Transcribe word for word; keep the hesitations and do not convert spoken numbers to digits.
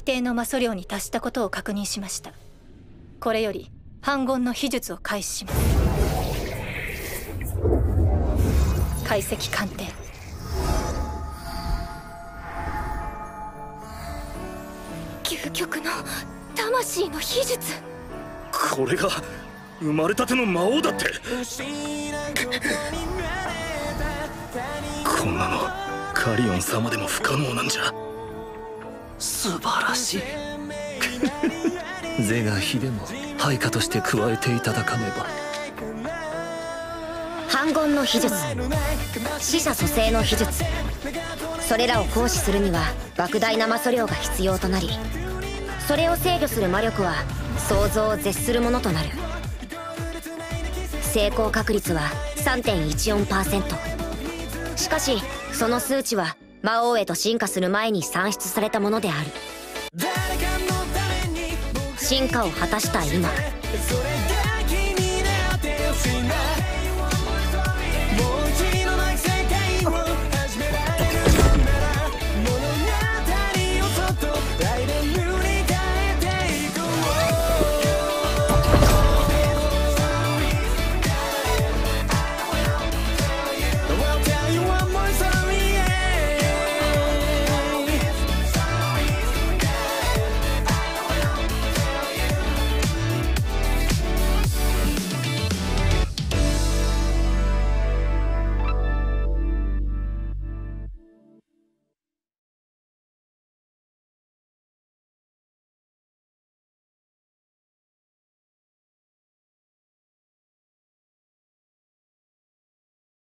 規定の魔素量に達したことを確認しました。これより反言の秘術を開始します。解析鑑定。究極の魂の秘術。 これが生まれたての魔王だって。こんなのカリオン様でも不可能なんじゃ。 素晴らしい。是が非でも配下として加えていただかねば。 反言の秘術、死者蘇生の秘術、それらを行使するには莫大な魔素量が必要となり、それを制御する魔力は想像を絶するものとなる。成功確率は さんてんいちよんパーセント。 しかしその数値は魔王へと進化する前に算出されたものである。進化を果たした今、